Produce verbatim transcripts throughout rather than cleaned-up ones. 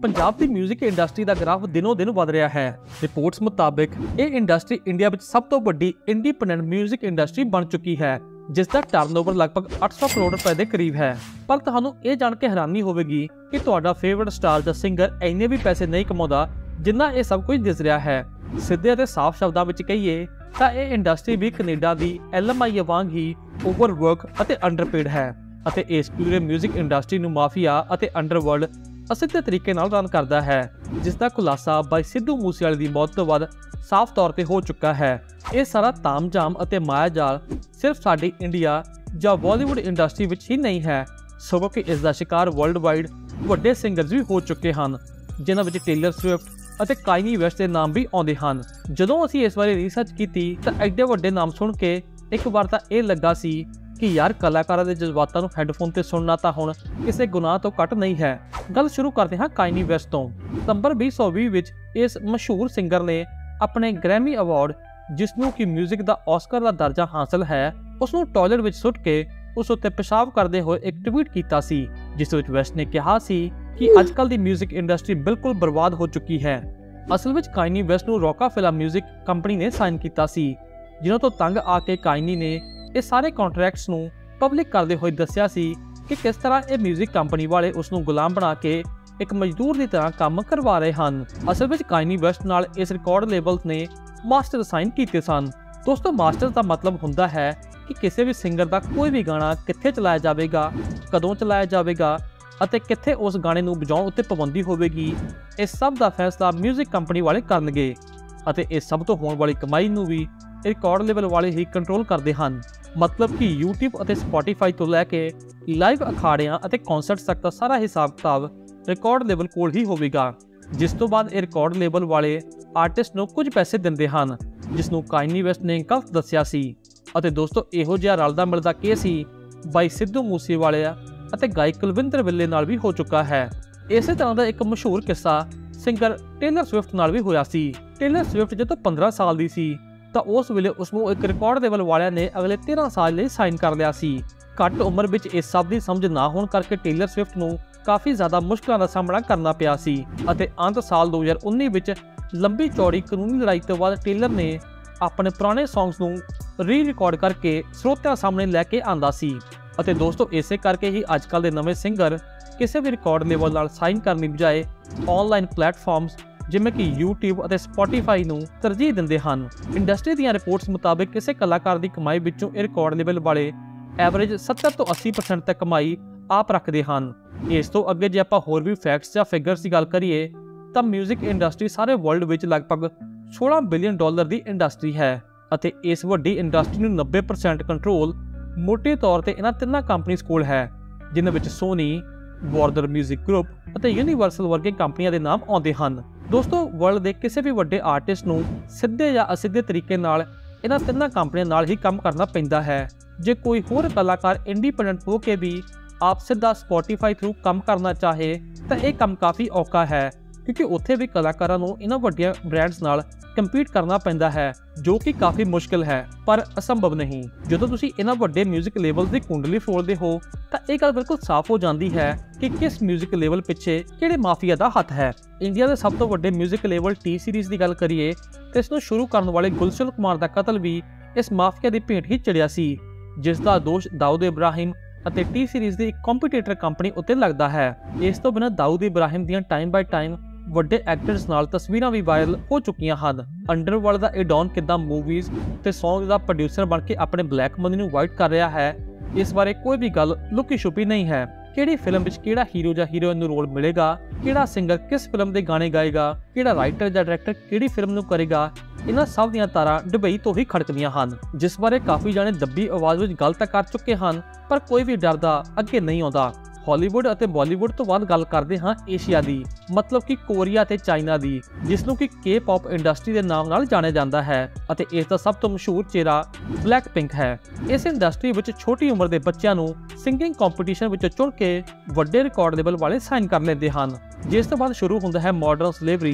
ਪੰਜਾਬ ਦੀ 뮤직 ਇੰਡਸਟਰੀ ਦਾ ਗ੍ਰਾਫ ਦਿਨੋਂ ਦਿਨ ਵਧ ਰਿਹਾ ਹੈ। ਰਿਪੋਰਟਸ ਮੁਤਾਬਕ ਇਹ ਇੰਡਸਟਰੀ ਇੰਡੀਆ ਵਿੱਚ ਸਭ ਤੋਂ ਵੱਡੀ ਇੰਡੀਪੈਂਡੈਂਟ 뮤직 ਇੰਡਸਟਰੀ ਬਣ ਚੁੱਕੀ ਹੈ, ਜਿਸ ਦਾ ਟਰਨਓਵਰ ਲਗਭਗ ਅੱਠ ਸੌ ਕਰੋੜ ਰੁਪਏ ਦੇ ਕਰੀਬ ਹੈ। ਪਰ ਤੁਹਾਨੂੰ ਇਹ ਜਾਣ ਕੇ ਹੈਰਾਨੀ ਹੋਵੇਗੀ ਕਿ ਤੁਹਾਡਾ ਫੇਵਰਿਟ ਸਟਾਰ ਜਾਂ ਸਿੰਗਰ ਇੰਨੇ ਵੀ ਪੈਸੇ ਨਹੀਂ ਕਮਾਉਂਦਾ ਜਿੰਨਾ ਇਹ ਸਭ ਕੁਝ ਦਿਸ ਰਿਹਾ ਹੈ। ਸਿੱਧੇ ਅਤੇ ਸਾਫ਼ ਸ਼ਬਦਾਂ ਵਿੱਚ ਕਹੀਏ ਤਾਂ ਇਹ ਇੰਡਸਟਰੀ ਵੀ ਕੈਨੇਡਾ ਦੀ ਐਲ ਐਮ ਆਈ ਵਾਂਗ ਹੀ ਓਵਰਵਰਕ ਅਤੇ ਅੰਡਰਪੇਡ ਹੈ, ਅਤੇ ਇਸ ਪੂਰੇ 뮤직 ਇੰਡਸਟਰੀ ਨੂੰ ਮਾਫੀਆ ਅਤੇ ਅੰਡਰਵਰਲਡ ਅਸਿੱਧੇ ਤਰੀਕੇ ਨਾਲ ਰਨ ਕਰਦਾ ਹੈ, ਜਿਸ ਦਾ ਖੁਲਾਸਾ ਬਾਈ ਸਿੱਧੂ ਮੂਸੇਵਾਲੇ ਦੀ ਮੌਤ ਤੋਂ ਬਾਅਦ ਸਾਫ਼ ਤੌਰ ਤੇ ਹੋ ਚੁੱਕਾ ਹੈ। ਇਹ ਸਾਰਾ ਤਾਮਝਾਮ ਅਤੇ ਮਾਇਆਜਾਲ ਸਿਰਫ ਸਾਡੀ ਇੰਡੀਆ ਜਾਂ ਬਾਲੀਵੁੱਡ ਇੰਡਸਟਰੀ ਵਿੱਚ ਹੀ ਨਹੀਂ ਹੈ, ਸਗੋਂ ਕਿ ਇਸ ਦਾ ਸ਼ਿਕਾਰ ਵਰਲਡ ਵਾਈਡ ਵੱਡੇ ਸਿੰਗਰਸ ਵੀ ਹੋ ਚੁੱਕੇ ਹਨ, ਜਿਨ੍ਹਾਂ ਵਿੱਚ ਟੇਲਰ ਸਵਿਫਟ ਅਤੇ ਕਾਇਨੀ ਵੈਸਟ ਦੇ ਨਾਮ ਵੀ ਆਉਂਦੇ ਹਨ। ਜਦੋਂ ਅਸੀਂ ਇਸ ਬਾਰੇ ਰਿਸਰਚ ਕੀਤੀ ਤਾਂ ਐਡੇ ਵੱਡੇ ਨਾਮ ਸੁਣ ਕੇ ਇੱਕ ਵਾਰ ਤਾਂ ਇਹ ਲੱਗਾ ਸੀ ਕਿ ਯਾਰ ਕਲਾਕਾਰਾਂ ਦੇ ਜਜ਼ਬਾਤਾਂ ਨੂੰ ਹੈੱਡਫੋਨ ਤੇ ਸੁਣਨਾ ਤਾਂ ਹੁਣ ਕਿਸੇ ਗੁਨਾਹ ਤੋਂ ਘੱਟ ਨਹੀਂ ਹੈ। ਗੱਲ ਸ਼ੁਰੂ ਕਰਦੇ ਹਾਂ ਕਾਇਨੀ ਵੈਸਟ ਤੋਂ। ਸਤੰਬਰ ਵੀਹ ਸੌ ਵੀਹ ਵਿੱਚ ਇਸ ਮਸ਼ਹੂਰ ਸਿੰਗਰ ਨੇ ਆਪਣੇ ਗ੍ਰੈਮੀ ਅਵਾਰਡ, ਜਿਸ ਨੂੰ ਕਿ 뮤직 ਦਾ ਆਸਕਰ ਦਾ ਦਰਜਾ ਹਾਸਲ ਹੈ, ਉਸ ਨੂੰ ਟਾਇਲਟ ਵਿੱਚ ਸੁੱਟ ਕੇ ਉਸ ਉੱਤੇ ਪਿਸ਼ਾਬ ਕਰਦੇ ਹੋਏ ਇੱਕ ਟਵੀਟ ਕੀਤਾ ਸੀ, ਜਿਸ ਵਿੱਚ ਵੈਸਟ ਨੇ ਕਿਹਾ ਸੀ ਕਿ ਅੱਜ ਕੱਲ੍ਹ ਦੀ 뮤직 ਇੰਡਸਟਰੀ ਬਿਲਕੁਲ ਬਰਬਾਦ ਹੋ ਚੁੱਕੀ ਹੈ। ਅਸਲ ਵਿੱਚ ਕਾਇਨੀ ਵੈਸਟ ਨੂੰ ਰੋਕਾਫੈਲਰ 뮤직 ਕੰਪਨੀ ਨੇ ਸਾਈਨ ਕੀਤਾ ਸੀ, ਜਿਨ੍ਹਾਂ ਤੋਂ ਤੰਗ ਆ ਕੇ ਕਾਇਨੀ ਨੇ ਇਹ ਸਾਰੇ ਕੰਟਰੈਕਟਸ ਨੂੰ ਪਬਲਿਕ ਕਰਦੇ ਹੋਏ ਦੱਸਿਆ ਸੀ ਕਿ ਕਿਸ ਤਰ੍ਹਾਂ ਇਹ 뮤직 ਕੰਪਨੀ ਵਾਲੇ ਉਸ ਨੂੰ ਗੁਲਾਮ ਬਣਾ ਕੇ ਇੱਕ ਮਜ਼ਦੂਰ ਦੀ ਤਰ੍ਹਾਂ ਕੰਮ ਕਰਵਾ ਰਹੇ ਹਨ। ਅਸਲ ਵਿੱਚ ਕਾਇਨੀ ਵੈਸਟ ਨਾਲ ਇਸ ਰਿਕਾਰਡ ਲੇਬਲਸ ਨੇ ਮਾਸਟਰ ਸਾਈਨ ਕੀਤੇ ਸਨ। ਦੋਸਤੋ, ਮਾਸਟਰ ਦਾ ਮਤਲਬ ਹੁੰਦਾ ਹੈ ਕਿ ਕਿਸੇ ਵੀ ਸਿੰਗਰ ਦਾ ਕੋਈ ਵੀ ਗਾਣਾ ਕਿੱਥੇ ਚਲਾਇਆ ਜਾਵੇਗਾ, ਕਦੋਂ ਚਲਾਇਆ ਜਾਵੇਗਾ ਅਤੇ ਕਿੱਥੇ ਉਸ ਗਾਣੇ ਨੂੰ ਵਜਾਉਣ ਉੱਤੇ ਪਾਬੰਦੀ ਹੋਵੇਗੀ। ਇਸ ਸਭ ਦਾ ਫੈਸਲਾ 뮤직 ਕੰਪਨੀ ਵਾਲੇ ਕਰਨਗੇ, ਅਤੇ ਇਸ ਸਭ ਤੋਂ ਹੋਣ ਵਾਲੀ ਕਮਾਈ ਨੂੰ ਵੀ ਰਿਕਾਰਡ ਲੇਬਲ ਵਾਲੇ ਹੀ ਕੰਟਰੋਲ ਕਰਦੇ ਹਨ। ਮਤਲਬ ਕਿ YouTube ਅਤੇ Spotify ਤੋਂ ਲੈ ਕੇ ਲਾਈਵ ਅਖਾੜਿਆਂ ਅਤੇ ਕਨਸਰਟਸ ਤੱਕ ਦਾ ਸਾਰਾ ਹਿਸਾਬ ਕਿਤਾਬ ਰਿਕਾਰਡ ਲੇਬਲ ਕੋਲ ਹੀ ਹੋਵੇਗਾ, ਜਿਸ ਤੋਂ ਬਾਅਦ ਇਹ ਰਿਕਾਰਡ ਲੇਬਲ ਵਾਲੇ ਆਰਟਿਸਟ ਨੂੰ ਕੁਝ ਪੈਸੇ ਦਿੰਦੇ ਹਨ, ਜਿਸ ਨੂੰ ਕਾਇਨੀ ਵੈਸਟ ਨੇ ਗਲਤ ਦੱਸਿਆ ਸੀ। ਅਤੇ ਦੋਸਤੋ, ਇਹੋ ਜਿਹਾ ਰਲਦਾ ਮਿਲਦਾ ਕੇਸ ਹੀ ਬਾਈ ਸਿੱਧੂ ਮੂਸੇਵਾਲੇ ਅਤੇ ਗਾਇਕ ਕੁਲਵਿੰਦਰ ਵਿੱਲੇ ਨਾਲ ਵੀ ਹੋ ਚੁੱਕਾ ਹੈ। ਇਸੇ ਤਰ੍ਹਾਂ ਦਾ ਇੱਕ ਮਸ਼ਹੂਰ ਕਿੱਸਾ ਸਿੰਗਰ ਟੇਲਰ ਸਵਿਫਟ ਨਾਲ ਵੀ ਹੋਇਆ ਸੀ। ਟੇਲਰ ਸਵਿਫਟ ਜਦੋਂ ਪੰਦਰਾਂ ਸਾਲ ਦੀ ਸੀ ਤਾਂ ਉਸ ਵੇਲੇ ਉਸ ਨੂੰ ਇੱਕ ਰਿਕਾਰਡ ਲੇਬਲ ਵਾਲਿਆਂ ਨੇ ਅਗਲੇ ਤੇਰਾਂ ਸਾਲ ਲਈ ਸਾਈਨ ਕਰ ਲਿਆ ਸੀ। ਘੱਟ ਉਮਰ ਵਿੱਚ ਇਸ ਸਭ ਦੀ ਸਮਝ ਨਾ ਹੋਣ ਕਰਕੇ ਟੇਲਰ ਸਵਿਫਟ ਨੂੰ ਕਾਫੀ ਜ਼ਿਆਦਾ ਮੁਸ਼ਕਲਾਂ ਦਾ ਸਾਹਮਣਾ ਕਰਨਾ ਪਿਆ ਸੀ, ਅਤੇ ਅੰਤ ਸਾਲ ਦੋ ਹਜ਼ਾਰ ਉੱਨੀ ਵਿੱਚ ਲੰਬੀ ਚੌੜੀ ਕਾਨੂੰਨੀ ਲੜਾਈ ਤੋਂ ਬਾਅਦ ਟੇਲਰ ਨੇ ਆਪਣੇ ਪੁਰਾਣੇ ਸੌਂਗਸ ਨੂੰ ਰੀ ਰਿਕਾਰਡ ਕਰਕੇ ਸਰੋਤਿਆਂ ਸਾਹਮਣੇ ਲੈ ਕੇ ਆਂਦਾ ਸੀ। ਅਤੇ ਦੋਸਤੋ, ਇਸੇ ਕਰਕੇ ਹੀ ਅੱਜ ਕੱਲ੍ਹ ਦੇ ਨਵੇਂ ਸਿੰਗਰ ਕਿਸੇ ਵੀ ਰਿਕਾਰਡ ਲੇਬਲ ਨਾਲ ਸਾਈਨ ਕਰਨ ਦੀ ਬਜਾਏ ਆਨਲਾਈਨ ਪਲੇਟਫਾਰਮਸ ਜਿਵੇਂ ਕਿ YouTube ਅਤੇ Spotify ਨੂੰ ਤਰਜੀਹ ਦਿੰਦੇ ਹਨ। ਇੰਡਸਟਰੀ ਦੀਆਂ ਰਿਪੋਰਟਸ ਮੁਤਾਬਕ ਕਿਸੇ ਕਲਾਕਾਰ ਦੀ ਕਮਾਈ ਵਿੱਚੋਂ ਇਹ ਰਿਕਾਰਡ ਲੇਬਲ ਵਾਲੇ ਐਵਰੇਜ ਸੱਤਰ ਤੋਂ ਅੱਸੀ ਪਰਸੈਂਟ ਤੱਕ ਕਮਾਈ ਆਪ ਰੱਖਦੇ ਹਨ। ਇਸ ਤੋਂ ਅੱਗੇ ਜੇ ਆਪਾਂ ਹੋਰ ਵੀ ਫੈਕਟਸ ਜਾਂ ਫਿਗਰਸ ਦੀ ਗੱਲ ਕਰੀਏ ਤਾਂ 뮤직 ਇੰਡਸਟਰੀ ਸਾਰੇ ਵਰਲਡ ਵਿੱਚ ਲਗਭਗ ਸੋਲਾਂ ਬਿਲੀਅਨ ਡਾਲਰ ਦੀ ਇੰਡਸਟਰੀ ਹੈ, ਅਤੇ ਇਸ ਵੱਡੀ ਇੰਡਸਟਰੀ ਨੂੰ ਨੱਬੇ ਪਰਸੈਂਟ ਕੰਟਰੋਲ ਮੋਟੇ ਤੌਰ ਤੇ ਇਹਨਾਂ ਤਿੰਨਾਂ ਕੰਪਨੀਆਂ ਕੋਲ ਹੈ, ਜਿਨ੍ਹਾਂ ਵਿੱਚ ਸੋਨੀ, ਵਾਰਨਰ 뮤직 ਗਰੁੱਪ ਅਤੇ ਯੂਨੀਵਰਸਲ ਵਰਗੇ ਕੰਪਨੀਆਂ ਦੇ ਨਾਮ ਆਉਂਦੇ ਹਨ। ਦੋਸਤੋ, ਵਰਲਡ ਦੇ ਕਿਸੇ ਵੀ ਵੱਡੇ ਆਰਟਿਸਟ ਨੂੰ ਸਿੱਧੇ ਜਾਂ ਅਸਿੱਧੇ ਤਰੀਕੇ ਨਾਲ ਇਹਨਾਂ ਤਿੰਨਾਂ ਕੰਪਨੀਆਂ ਨਾਲ ਹੀ ਕੰਮ ਕਰਨਾ ਪੈਂਦਾ ਹੈ। ਜੇ ਕੋਈ ਹੋਰ ਕਲਾਕਾਰ ਇੰਡੀਪੈਂਡੈਂਟ ਹੋ ਕੇ ਵੀ ਆਪ ਸਿੱਧਾ Spotify ਥਰੂ ਕੰਮ ਕਰਨਾ ਚਾਹੇ ਤਾਂ ਇਹ ਕੰਮ ਕਾਫੀ ਔਖਾ ਹੈ, ਕਿਉਂਕਿ ਉੱਥੇ ਵੀ ਕਲਾਕਾਰਾਂ ਨੂੰ ਇਹਨਾਂ ਵੱਡੀਆਂ ਬ੍ਰਾਂਡਸ ਨਾਲ ਕੰਪੀਟ ਕਰਨਾ ਪੈਂਦਾ ਹੈ, ਜੋ ਕਿ ਕਾਫੀ ਮੁਸ਼ਕਿਲ ਹੈ ਪਰ ਅਸੰਭਵ ਨਹੀਂ। ਜਦੋਂ ਤੁਸੀਂ ਇਹਨਾਂ ਵੱਡੇ 뮤직 ਲੇਬਲਸ ਦੀ ਕੁੰਡਲੀ ਫੋਲਦੇ ਹੋ ਤਾਂ ਇਹ ਗੱਲ ਬਿਲਕੁਲ ਸਾਫ਼ ਹੋ ਜਾਂਦੀ ਹੈ ਕਿ ਕਿਸ 뮤직 ਲੇਬਲ ਪਿੱਛੇ ਕਿਹੜੇ ਮਾਫੀਆ ਦਾ ਹੱਥ ਹੈ। ਇੰਡੀਆ ਦੇ ਸਭ ਤੋਂ ਵੱਡੇ 뮤직 ਲੇਬਲ ਟੀ ਸੀਰੀਜ਼ ਦੀ ਗੱਲ ਕਰੀਏ ਤਾਂ ਇਸ ਨੂੰ ਸ਼ੁਰੂ ਕਰਨ ਵਾਲੇ ਗੁਲਸ਼ਨ ਕੁਮਾਰ ਦਾ ਕਤਲ ਵੀ ਇਸ ਮਾਫੀਆ ਦੀ ਭੇਟ ਹੀ ਚੜਿਆ ਸੀ, ਜਿਸ ਦਾ ਦੋਸ਼ ਦਾਊਦ ਇਬਰਾਹਿਮ ਅਤੇ ਟੀ ਸੀਰੀਜ਼ ਦੀ ਇੱਕ ਕੰਪੀਟੀਟਰ ਕੰਪਨੀ ਉੱਤੇ ਲੱਗਦਾ ਹੈ। ਇਸ ਤੋਂ ਬਿਨਾਂ ਦਾਊਦ ਇਬਰਾਹਿਮ ਦੀਆਂ ਟਾਈਮ ਬਾਈ ਟਾਈਮ ਵੱਡੇ ਐਕਟਰਸ ਨਾਲ ਤਸਵੀਰਾਂ ਵੀ ਵਾਇਰਲ ਹੋ ਚੁੱਕੀਆਂ ਹਨ। ਅੰਡਰਵਰਲਡ ਦਾ ਇਹ ਡੌਨ ਕਿੱਦਾਂ ਮੂਵੀਜ਼ ਤੇ ਸੌਂਗ ਦਾ ਪ੍ਰੋਡਿਊਸਰ ਬਣ ਕੇ ਆਪਣੇ ਬਲੈਕ ਮਨੀ ਨੂੰ ਵਾਈਟ ਕਰ ਰਿਹਾ ਹੈ, ਇਸ ਬਾਰੇ ਕੋਈ ਵੀ ਗੱਲ ਲੁਕੀ ਛੁਪੀ ਨਹੀਂ ਹੈ। ਕਿਹੜੀ ਫਿਲਮ ਵਿੱਚ ਕਿਹੜਾ ਹੀਰੋ ਜਾਂ ਹੀਰੋਇਨ ਨੂੰ ਰੋਲ ਮਿਲੇਗਾ, ਕਿਹੜਾ ਸਿੰਗਰ ਕਿਸ ਫਿਲਮ ਦੇ ਗਾਣੇ ਗਾਏਗਾ, ਕਿਹੜਾ ਰਾਈਟਰ ਜਾਂ ਡਾਇਰੈਕਟਰ ਕਿਹੜੀ ਫਿਲਮ ਨੂੰ ਕਰੇਗਾ, ਇਹਨਾਂ ਸਭ ਦੀਆਂ ਤਾਰਾਂ ਦੁਬਈ ਤੋਂ ਹੀ ਖੜਕਦੀਆਂ ਹਨ, ਜਿਸ ਬਾਰੇ ਕਾਫੀ ਜਾਣੇ ਦੱਬੀ ਆਵਾਜ਼ ਵਿੱਚ ਗੱਲ ਤਾਂ ਕਰ ਚੁੱਕੇ ਹਨ, ਪਰ ਕੋਈ ਵੀ ਡਰਦਾ ਅੱਗੇ ਨਹੀਂ ਆਉਂਦਾ। ਹਾਲੀਵੁੱਡ ਅਤੇ ਬਾਲੀਵੁੱਡ ਤੋਂ ਬਾਅਦ ਗੱਲ ਕਰਦੇ ਹਾਂ ਏਸ਼ੀਆ ਦੀ, ਮਤਲਬ ਕਿ ਕੋਰੀਆ ਤੇ ਚਾਈਨਾ ਦੀ, ਜਿਸ ਨੂੰ ਕਿ ਕੇ ਪੌਪ ਇੰਡਸਟਰੀ ਦੇ ਨਾਮ ਨਾਲ ਜਾਣਿਆ ਜਾਂਦਾ ਹੈ, ਅਤੇ ਇਸ ਦਾ ਸਭ ਤੋਂ ਮਸ਼ਹੂਰ ਚਿਹਰਾ ਬਲੈਕ ਪਿੰਕ ਹੈ। ਇਸ ਇੰਡਸਟਰੀ ਵਿੱਚ ਛੋਟੀ ਉਮਰ ਦੇ ਬੱਚਿਆਂ ਨੂੰ ਸਿੰਗਿੰਗ ਕੰਪੀਟੀਸ਼ਨ ਵਿੱਚੋਂ ਚੁਣ ਕੇ ਵੱਡੇ ਰਿਕਾਰਡ ਲੇਬਲ ਵਾਲੇ ਸਾਈਨ ਕਰ ਲੈਂਦੇ ਹਨ, ਜਿਸ ਤੋਂ ਬਾਅਦ ਸ਼ੁਰੂ ਹੁੰਦਾ ਹੈ ਮਾਡਰਨ ਸਲੇਵਰੀ,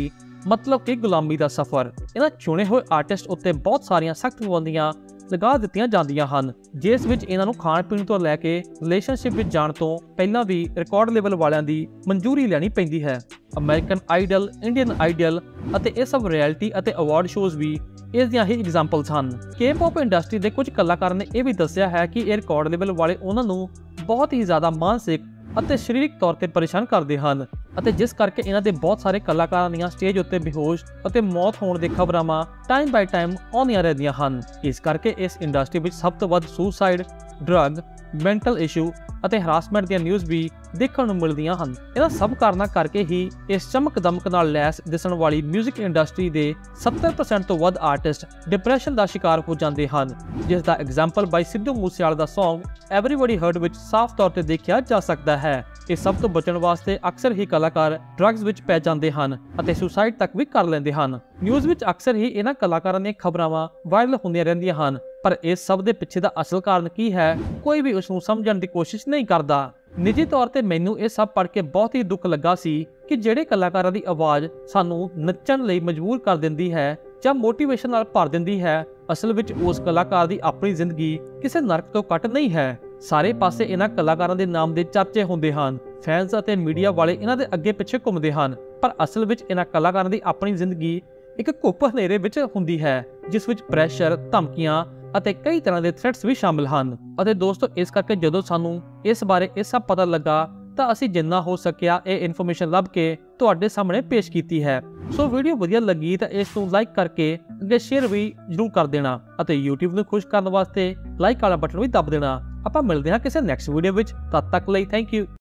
मतलब कि ਗੁਲਾਮੀ ਦਾ ਸਫ਼ਰ। ਇਹਨਾਂ ਚੁਣੇ ਹੋਏ ਆਰਟਿਸਟ ਉੱਤੇ ਬਹੁਤ ਸਾਰੀਆਂ ਸਖਤ ਪਾਬੰਦੀਆਂ ਲਗਾ ਦਿੱਤੀਆਂ ਜਾਂਦੀਆਂ ਹਨ, ਜਿਸ ਵਿੱਚ ਇਹਨਾਂ ਨੂੰ ਖਾਣ ਪੀਣ ਤੋਂ ਲੈ ਕੇ ਰਿਲੇਸ਼ਨਸ਼ਿਪ ਵਿੱਚ ਜਾਣ ਤੋਂ ਪਹਿਲਾਂ ਵੀ ਰਿਕਾਰਡ ਲੈਵਲ ਵਾਲਿਆਂ ਦੀ ਮਨਜ਼ੂਰੀ ਲੈਣੀ ਪੈਂਦੀ ਹੈ। ਅਮਰੀਕਨ ਆਈਡਲ, ਇੰਡੀਅਨ ਆਈਡਲ ਅਤੇ ਇਹ ਸਭ ਰਿਐਲਿਟੀ ਅਤੇ ਅਵਾਰਡ ਸ਼ੋਜ਼ ਵੀ ਇਸ ਦੀਆਂ ਹੀ ਐਗਜ਼ਾਮਪਲਸ ਹਨ। ਕੇ-ਪੌਪ ਇੰਡਸਟਰੀ ਦੇ ਕੁਝ ਕਲਾਕਾਰਾਂ ਨੇ ਇਹ ਵੀ ਦੱਸਿਆ ਹੈ ਕਿ ਇਹ ਰਿਕਾਰਡ ਲੈਵਲ ਵਾਲੇ ਉਹਨਾਂ ਨੂੰ ਬਹੁਤ ਹੀ ਜ਼ਿਆਦਾ ਮਾਨਸਿਕ ਅਤੇ ਸਰੀਰਕ ਤੌਰ ਤੇ ਪਰੇਸ਼ਾਨ ਕਰਦੇ ਹਨ, ਅਤੇ ਜਿਸ ਕਰਕੇ ਇਹਨਾਂ ਦੇ ਬਹੁਤ ਸਾਰੇ ਕਲਾਕਾਰਾਂ ਦੀਆਂ ਸਟੇਜ ਉੱਤੇ ਬੇਹੋਸ਼ ਅਤੇ ਮੌਤ ਹੋਣ ਦੀ ਖਬਰਾਂ ਟਾਈਮ ਬਾਈ ਟਾਈਮ ਆਉਂਦੀਆਂ ਰਹਿੰਦੀਆਂ ਹਨ। ਇਸ ਕਰਕੇ ਇਸ ਇੰਡਸਟਰੀ ਵਿੱਚ ਸਭ ਤੋਂ ਵੱਧ ਸੁਸਾਈਡ, ਡਰੱਗ, ਮੈਂਟਲ ਇਸ਼ੂ ਅਤੇ ਹਰਾਸਮੈਂਟ ਦੀਆਂ ਨਿਊਜ਼ ਵੀ ਦੇਖਣ ਨੂੰ ਮਿਲਦੀਆਂ ਹਨ। ਇਹਨਾਂ ਸਭ ਕਾਰਨਾਂ ਕਰਕੇ ਹੀ ਇਸ ਚਮਕ ਦਮਕ ਨਾਲ ਲੈਸ ਦਿਸਣ ਵਾਲੀ ਮਿਊਜ਼ਿਕ ਇੰਡਸਟਰੀ ਦੇ ਸੱਤਰ ਪਰਸੈਂਟ ਤੋਂ ਵੱਧ ਆਰਟਿਸਟ ਡਿਪਰੈਸ਼ਨ ਦਾ ਸ਼ਿਕਾਰ ਹੋ ਜਾਂਦੇ ਹਨ, ਜਿਸ ਦਾ ਐਗਜ਼ਾਮਪਲ ਬਾਈ ਸਿੱਧੂ ਮੂਸੇਵਾਲਾ ਦਾ ਸੌਂਗ ਐਵਰੀਬਾਡੀ ਹਰਟ ਵਿੱਚ ਸਾਫ਼ ਤੌਰ ਤੇ ਦੇਖਿਆ ਜਾ ਸਕਦਾ ਹੈ। ਇਸ ਸਭ ਤੋਂ ਬਚਣ ਵਾਸਤੇ ਅਕਸਰ ਹੀ ਕਲਾਕਾਰ ਡਰੱਗਸ ਵਿੱਚ ਪੈ ਜਾਂਦੇ ਹਨ ਅਤੇ ਸੁਸਾਈਡ ਤੱਕ ਵੀ ਕਰ ਲੈਂਦੇ ਹਨ। ਨਿਊਜ਼ ਵਿੱਚ ਅਕਸਰ ਹੀ ਇਹਨਾਂ ਕਲਾਕਾਰਾਂ ਦੀਆਂ ਖਬਰਾਂ ਵਾਇਰਲ ਹੁੰਦੀਆਂ ਰਹਿੰਦੀਆਂ ਹਨ, ਪਰ ਇਸ ਸਭ ਦੇ ਪਿੱਛੇ ਦਾ ਅਸਲ ਕਾਰਨ ਕੀ ਹੈ, ਕੋਈ ਵੀ ਉਸ ਨੂੰ ਸਮਝਣ ਦੀ ਕੋਸ਼ਿਸ਼ ਨਹੀਂ ਕਰਦਾ। ਨਿੱਜੀ ਤੌਰ ਤੇ ਮੈਨੂੰ ਇਹ ਸਭ ਪੜ੍ਹ ਕੇ ਬਹੁਤ ਹੀ ਦੁੱਖ ਲੱਗਾ ਸੀ ਕਿ ਜਿਹੜੇ ਕਲਾਕਾਰਾਂ ਦੀ ਆਵਾਜ਼ ਸਾਨੂੰ ਨੱਚਣ ਲਈ ਮਜਬੂਰ ਕਰ ਦਿੰਦੀ ਹੈ ਜਾਂ ਮੋਟੀਵੇਸ਼ਨ ਨਾਲ ਭਰ ਦਿੰਦੀ ਹੈ, ਅਸਲ ਵਿੱਚ ਉਸ ਕਲਾਕਾਰ ਦੀ ਆਪਣੀ ਜ਼ਿੰਦਗੀ ਕਿਸੇ ਨਰਕ ਤੋਂ ਘੱਟ ਨਹੀਂ ਹੈ। ਸਾਰੇ ਪਾਸੇ ਇਹਨਾਂ ਕਲਾਕਾਰਾਂ ਦੇ ਨਾਮ ਦੇ ਚਰਚੇ ਹੁੰਦੇ ਹਨ, ਫੈਨਸ ਅਤੇ ਮੀਡੀਆ ਵਾਲੇ ਇਹਨਾਂ ਦੇ ਅੱਗੇ ਪਿੱਛੇ ਘੁੰਮਦੇ ਹਨ, ਪਰ ਅਸਲ ਵਿੱਚ ਇਹਨਾਂ ਕਲਾਕਾਰਾਂ ਦੀ ਆਪਣੀ ਜ਼ਿੰਦਗੀ ਇੱਕ ਘੁੱਪ ਹਨੇਰੇ ਵਿੱਚ ਹੁੰਦੀ ਹੈ, ਜਿਸ ਵਿੱਚ ਪ੍ਰੈਸ਼ਰ, ਧਮਕੀਆਂ ਅਤੇ ਕਈ ਤਰ੍ਹਾਂ ਦੇ ਥ੍ਰੈਟਸ ਵੀ ਸ਼ਾਮਿਲ ਹਨ। ਅਤੇ ਦੋਸਤੋ, ਇਸ ਕਰਕੇ ਜਦੋਂ ਸਾਨੂੰ ਇਸ ਬਾਰੇ ਇਹ ਸਭ ਪਤਾ ਲੱਗਾ ਤਾਂ ਅਸੀਂ ਜਿੰਨਾ ਹੋ ਸਕਿਆ ਇਹ ਇਨਫੋਰਮੇਸ਼ਨ ਲੱਭ ਕੇ ਤੁਹਾਡੇ ਸਾਹਮਣੇ ਪੇਸ਼ ਕੀਤੀ ਹੈ। ਸੋ ਵੀਡੀਓ ਵਧੀਆ ਲੱਗੀ ਤਾਂ ਇਸ ਨੂੰ ਲਾਈਕ ਕਰਕੇ ਅੱਗੇ ਸ਼ੇਅਰ ਵੀ ਜ਼ਰੂਰ ਕਰ ਦੇਣਾ ਅਤੇ YouTube ਨੂੰ ਖੁਸ਼ ਕਰਨ ਵਾਸਤੇ ਲਾਈਕ ਵਾਲਾ ਬਟਨ ਵੀ ਦੱਬ ਦੇਣਾ। ਆਪਾਂ ਮਿਲਦੇ ਹਾਂ ਕਿਸੇ ਨੈਕਸਟ ਵੀਡੀਓ ਵਿੱਚ, ਤਦ ਤੱਕ ਲਈ ਥੈਂਕ ਯੂ।